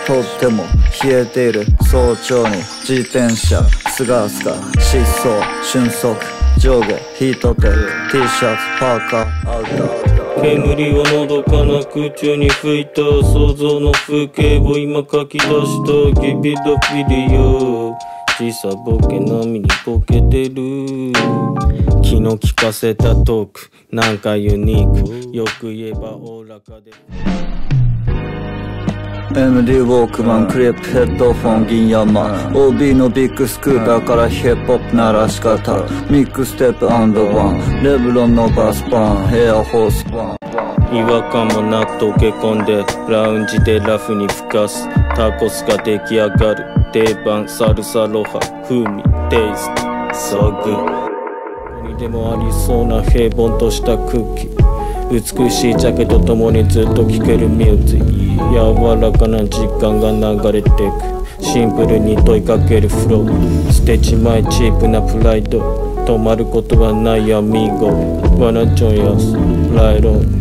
とっても冷えている早朝に自転車すがすが疾走瞬足上下ヒートテック T シャツパーカーアウター煙をのどかな空中に吹いた想像の風景を今書き出した Give it a video 時差ボケ並みにボケてる昨日聞かせたトークなんかユニークよく言えばおおらかで MD ウォークマンクリップヘッドフォン銀山 OB のビッグスクーターからヒップホップ鳴らし方ミックステップ&ワンレブロンのバスパンヘアホースパン違和感もなく溶け込んでラウンジでラフにふかすタコスが出来上がる定番サルサロハ風味テイストソグどこにでもありそうな平凡とした空気美しいジャケとともにずっと聴けるミュージック柔らかな時間が流れてくシンプルに問いかけるフロー捨てちまえチープなプライド止まることはないアミーゴ Wanna join us right on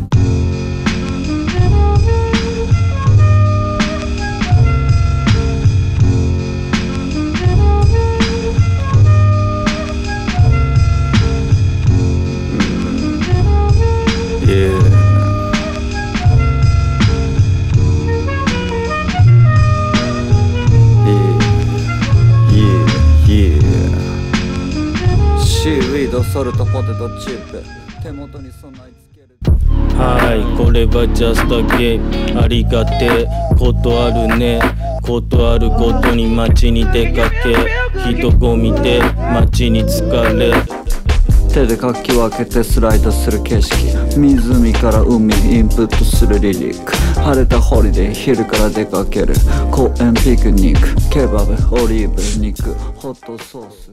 シーウィードソルトポテトチップ手元に備え付けるはいこれはジャストゲームありがてえことあるねことあるごとに街に出かけ人混みで街に疲れ手でかき分けてスライドする景色湖から海にインプットするリリック晴れたホリデー昼から出かける公園ピクニックケバブオリーブ肉ホットソース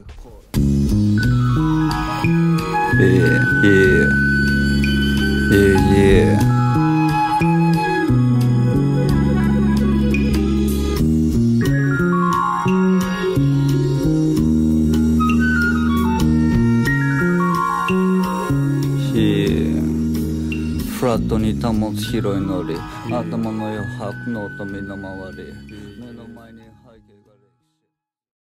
フラットに保つ広いノリ頭の余白ノート身の回り